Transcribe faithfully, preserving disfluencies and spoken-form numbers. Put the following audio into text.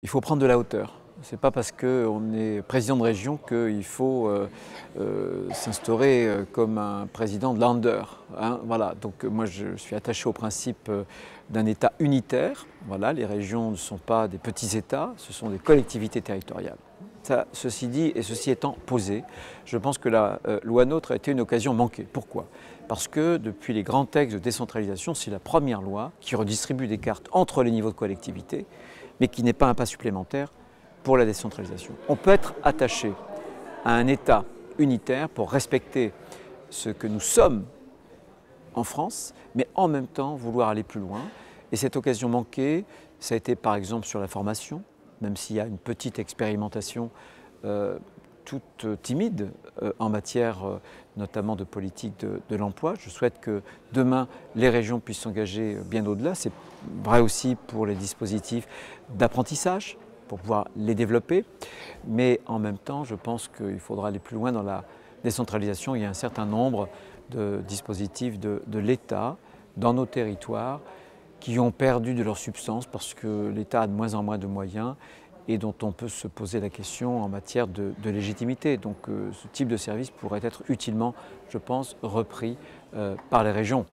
il faut prendre de la hauteur. Ce n'est pas parce qu'on est président de région qu'il faut euh, euh, s'instaurer comme un président de Länder. Hein, voilà. Donc moi je suis attaché au principe d'un État unitaire. Voilà, les régions ne sont pas des petits États, ce sont des collectivités territoriales. Ça, ceci dit, et ceci étant posé, je pense que la euh, loi NOTRe a été une occasion manquée. Pourquoi? Parce que depuis les grands textes de décentralisation, c'est la première loi qui redistribue des cartes entre les niveaux de collectivité, mais qui n'est pas un pas supplémentaire pour la décentralisation. On peut être attaché à un État unitaire pour respecter ce que nous sommes en France, mais en même temps vouloir aller plus loin. Et cette occasion manquée, ça a été par exemple sur la formation, même s'il y a une petite expérimentation euh, toute timide euh, en matière euh, notamment de politique de, de l'emploi. Je souhaite que demain les régions puissent s'engager bien au-delà. C'est vrai aussi pour les dispositifs d'apprentissage, pour pouvoir les développer. Mais en même temps, je pense qu'il faudra aller plus loin dans la décentralisation. Il y a un certain nombre de dispositifs de, de l'État dans nos territoires qui ont perdu de leur substance parce que l'État a de moins en moins de moyens et dont on peut se poser la question en matière de, de légitimité. Donc euh, ce type de service pourrait être utilement, je pense, repris euh, par les régions.